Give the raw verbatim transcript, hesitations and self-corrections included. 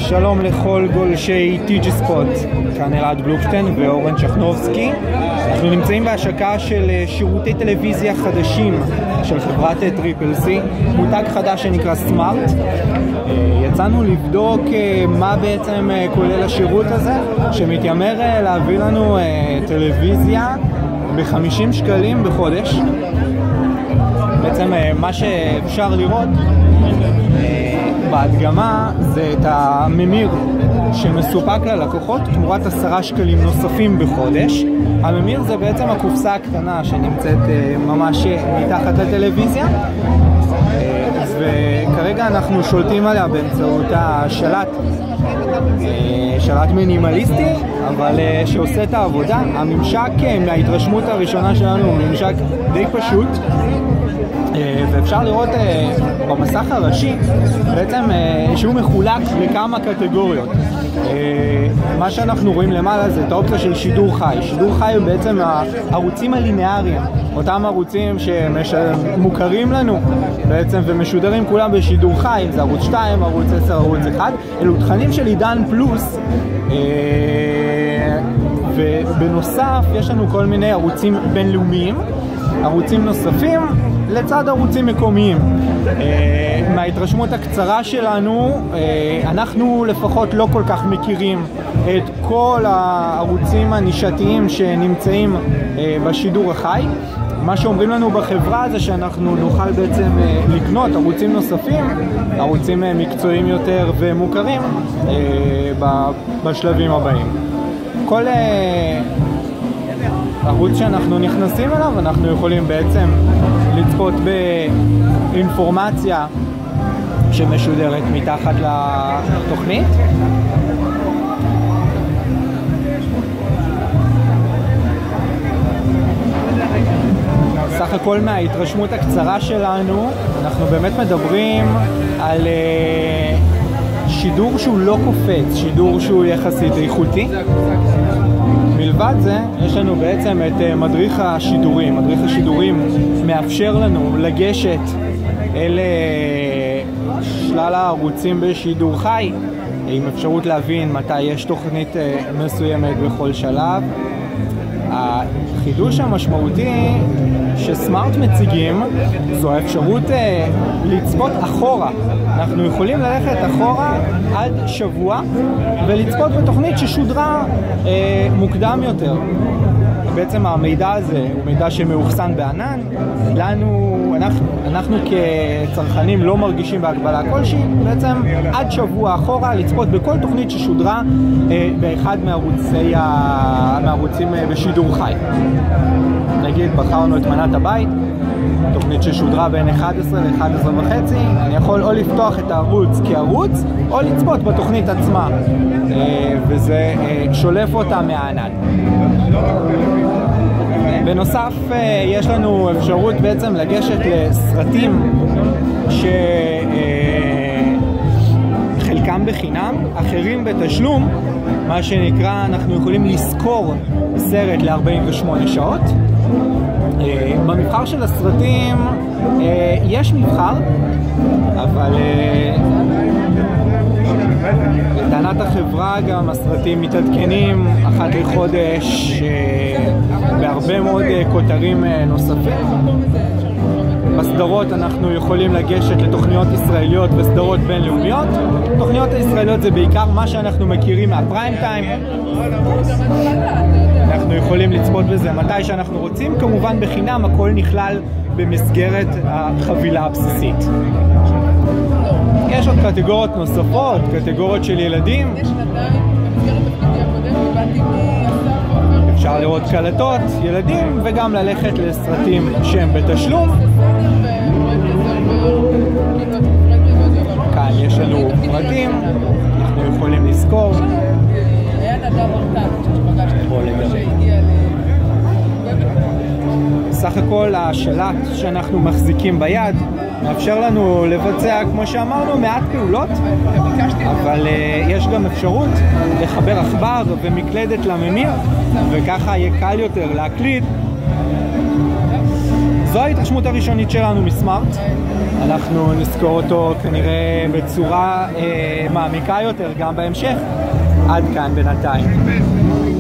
שלום לכל גולשי טי ג'י ספוט, כאן אלעד גלובשטיין ואורן שכנובסקי. אנחנו נמצאים בהשקה של שירותי טלוויזיה חדשים של חברת טריפל סי, מותג חדש שנקרא סמארט. יצאנו לבדוק מה בעצם כולל השירות הזה, שמתיימר להביא לנו טלוויזיה ב-חמישים שקלים בחודש. בעצם מה שאפשר לראות בהדגמה זה את הממיר שמסופק ללקוחות תמורת עשרה שקלים נוספים בחודש. הממיר זה בעצם הקופסה הקטנה שנמצאת ממש מתחת לטלוויזיה, וכרגע אנחנו שולטים עליה באמצעות השלט, שלט מינימליסטי אבל שעושה את העבודה. הממשק מההתרשמות הראשונה שלנו הוא ממשק די פשוט, ואפשר לראות במסך הראשי בעצם שהוא מחולק לכמה קטגוריות. מה שאנחנו רואים למעלה זה את האופציה של שידור חי. שידור חי הוא בעצם הערוצים הלינאריים, אותם ערוצים שמוכרים לנו בעצם ומשודרים כולם בשידור חי, זה ערוץ שתיים, ערוץ עשר, ערוץ אחד. אלו תכנים של עידן פלוס, ובנוסף יש לנו כל מיני ערוצים בינלאומיים, ערוצים נוספים לצד ערוצים מקומיים. מההתרשמות הקצרה שלנו, אנחנו לפחות לא כל כך מכירים את כל הערוצים הנישתיים שנמצאים בשידור החי. מה שאומרים לנו בחברה זה שאנחנו נוכל בעצם לקנות ערוצים נוספים, ערוצים מקצועיים יותר ומוכרים בשלבים הבאים. כל ערוץ שאנחנו נכנסים אליו אנחנו יכולים בעצם לצפות באינפורמציה שמשודרת מתחת לתוכנית. סך הכל מההתרשמות הקצרה שלנו אנחנו באמת מדברים על שידור שהוא לא קופץ, שידור שהוא יחסית איכותי. מלבד זה, יש לנו בעצם את מדריך השידורים. מדריך השידורים מאפשר לנו לגשת אל שלל הערוצים בשידור חי, עם אפשרות להבין מתי יש תוכנית מסוימת בכל שלב. החידוש המשמעותי שסמארט מציגים זו האפשרות לצפות אחורה. אנחנו יכולים ללכת אחורה עד שבוע ולצפות בתוכנית ששודרה מוקדם יותר. בעצם המידע הזה הוא מידע שמאוחסן בענן. לנו, אנחנו, אנחנו כצרכנים לא מרגישים בהגבלה כלשהי, בעצם עד שבוע אחורה לצפות בכל תוכנית ששודרה אה, באחד מערוצי ה... מערוצים אה, בשידור חי. נגיד בחרנו את מנת הבית, תוכנית ששודרה בין אחת עשרה ל-אחת עשרה וחצי, אני יכול או לפתוח את הערוץ כערוץ או לצפות בתוכנית עצמה, אה, וזה אה, שולף אותה מהענן. בנוסף יש לנו אפשרות בעצם לגשת לסרטים שחלקם בחינם, אחרים בתשלום, מה שנקרא אנחנו יכולים לזכור סרט ל-ארבעים ושמונה שעות. במבחר של הסרטים יש מבחר, אבל לטענת החברה גם הסרטים מתעדכנים אחת לחודש בהרבה מאוד כותרים נוספים. בסדרות אנחנו יכולים לגשת לתוכניות ישראליות וסדרות בינלאומיות. תוכניות הישראליות זה בעיקר מה שאנחנו מכירים מהפריים טיים. אנחנו יכולים לצפות בזה מתי שאנחנו רוצים, כמובן בחינם, הכל נכלל במסגרת החבילה הבסיסית. יש עוד קטגוריות נוספות, קטגוריות של ילדים. אפשר לראות קלטות, ילדים, וגם ללכת לסרטים שהם בתשלום. כאן יש לנו פרטים, אנחנו יכולים לזכור. סך הכל השלט שאנחנו מחזיקים ביד מאפשר לנו לבצע, כמו שאמרנו, מעט פעולות, אבל uh, יש גם אפשרות לחבר עכבר ומקלדת לממיר, וככה יהיה קל יותר להקליד. זו ההתרשמות הראשונית שלנו מסמארט. אנחנו נזכור אותו כנראה בצורה אה, מעמיקה יותר גם בהמשך. עד כאן בינתיים.